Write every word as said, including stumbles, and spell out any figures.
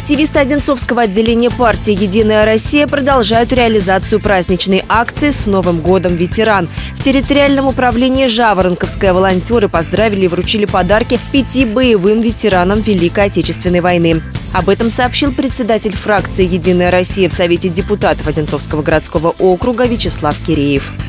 Активисты Одинцовского отделения партии «Единая Россия» продолжают реализацию праздничной акции «С Новым годом, ветеран». В территориальном управлении Жаворонковское волонтеры поздравили и вручили подарки пяти боевым ветеранам Великой Отечественной войны. Об этом сообщил председатель фракции «Единая Россия» в Совете депутатов Одинцовского городского округа Вячеслав Киреев.